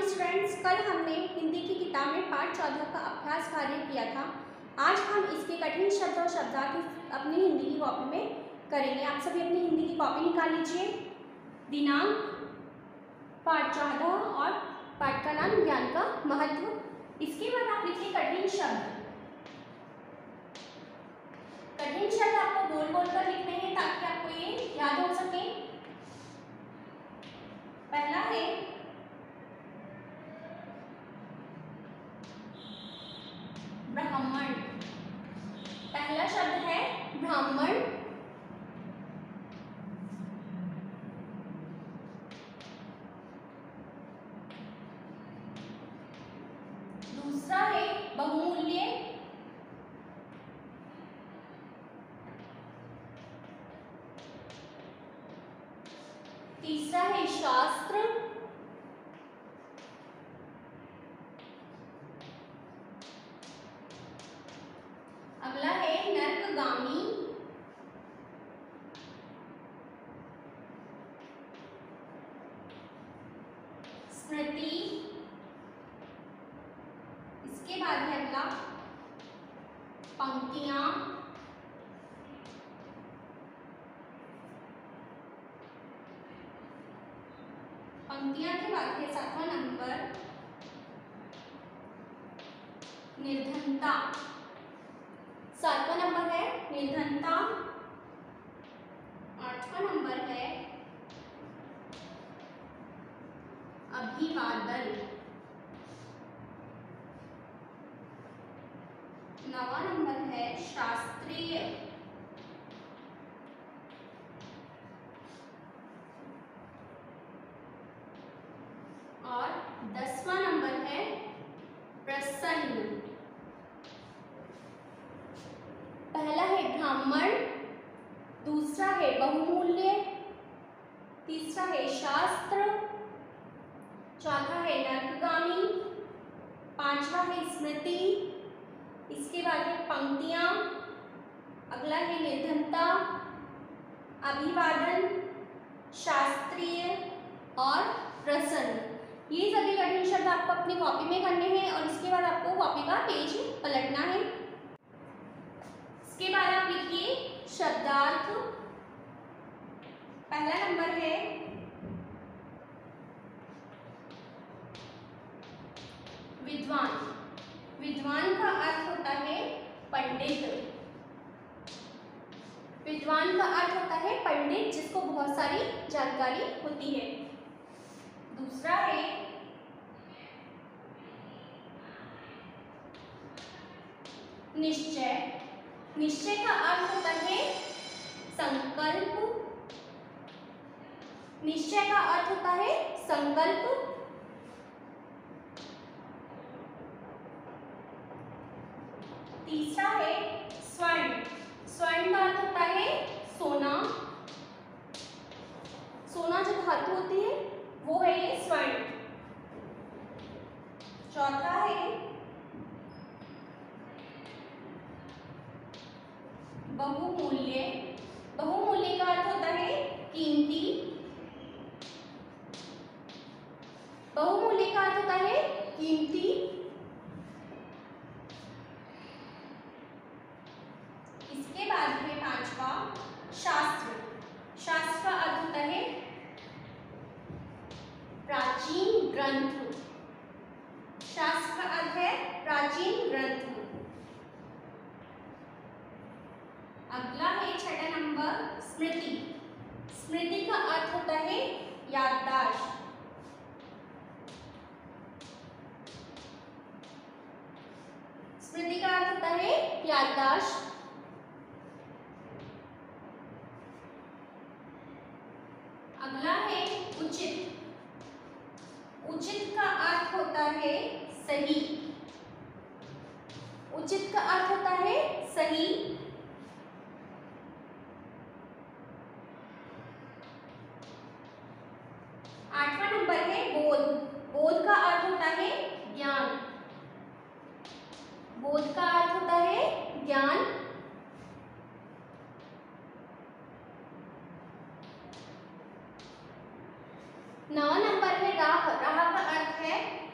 Students, कल हमने हिंदी की किताब में पाठ 14 का अभ्यास कार्य किया था। आज हम इसके कठिन शब्द और शब्दार्थ अपनी हिंदी की कॉपी में करेंगे। आप सभी अपनी हिंदी की कॉपी निकाल लीजिए। दिनांक, पाठ 14 और पाठ का नाम ज्ञान का महत्व। इसके बाद आप लिखिए कठिन शब्द। कठिन शब्द आपको बोल बोल कर लिखने हैं ताकि आपको ये याद हो सके। पहला है ब्राह्मण। पहला शब्द है ब्राह्मण। दूसरा है बहुमूल्य। तीसरा है शास्त्र। अगला है नर्कगामी। स्मृति। इसके बाद है अगला पंक्तियां। पंक्तियां के बाद है 7वां नंबर निर्धनता। 7वां नंबर है निर्धनता। 8वां नंबर है अभिवादन। 9वां नंबर है शास्त्रीय। और 10वां नंबर है प्रसन्न। पहला है ब्राह्मण, दूसरा है बहुमूल्य, तीसरा है शास्त्र, चौथा है नर्कगामी, 5वां है स्मृति, इसके बाद है पंक्तियां, अगला है निर्धनता, अभिवादन, शास्त्रीय और प्रसन्न। ये सभी कठिन शब्द आपको अपनी कॉपी में करने हैं और इसके बाद आपको कॉपी का पेज पलटना है। इसके बाद आप लिखिए शब्दार्थ। पहला नंबर है विद्वान। विद्वान का अर्थ होता है पंडित। विद्वान का अर्थ होता है पंडित जिसको बहुत सारी जानकारी होती है। दूसरा है निश्चय। निश्चय का अर्थ होता है संकल्प। निश्चय का अर्थ होता है संकल्प। तीसरा है स्वर्ण। स्वर्ण का अर्थ होता है सोना। सोना जो धातु होती है वो है ये स्वर्ण। चौथा है बहुमूल्य। बहुमूल्य का अर्थ होता है कीमती। बहुमूल्य का अर्थ होता है कीमती। इसके बाद है 5वां शास्त्र। शास्त्र का अर्थ होता है प्राचीन ग्रंथ। शास्त्र का अर्थ है प्राचीन ग्रंथ। अगला है 6वां नंबर स्मृति। स्मृति का अर्थ होता है याददाश्त। स्मृति का अर्थ होता है याददाश्त। अगला है उचित। उचित का अर्थ होता है सही। उचित का अर्थ होता है सही। 8वां नंबर है बोध। बोध का अर्थ होता है ज्ञान। बोध का अर्थ होता है ज्ञान। 9वां नंबर है राह। राह का अर्थ है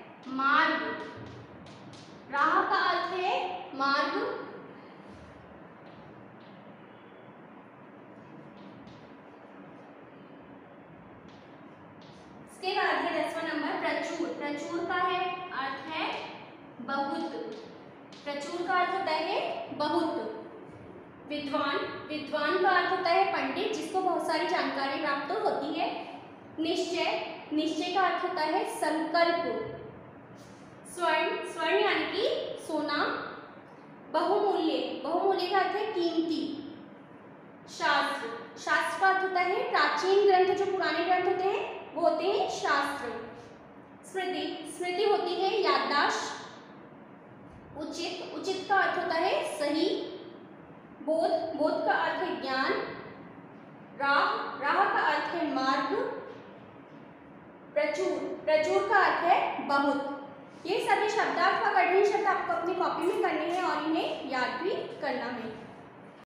प्रचुर का है अर्थ है बहुत। प्रचुर का अर्थ होता है बहुत। विद्वान, विद्वान का अर्थ होता है पंडित, जिसको बहुत सारी जानकारी प्राप्त होती है। निश्चय, निश्चय का अर्थ होता है संकल्प। स्वर्ण, स्वर्ण यानी कि सोना। बहुमूल्य, बहुमूल्य का अर्थ है कीमती। शास्त्र, शास्त्र का अर्थ होता है प्राचीन ग्रंथ, जो पुराने ग्रंथ होते हैं वो होते हैं शास्त्र। स्मृति, स्मृति होती है याददाश्त। उचित, उचित का अर्थ होता है सही। बोध, बोध का अर्थ है ज्ञान। राह, राह का अर्थ है मार्ग। प्रचुर, प्रचुर का अर्थ है बहुत। ये सभी शब्दार्थ व कठिन शब्द आपको अपनी कॉपी में करने हैं और इन्हें याद भी करना है।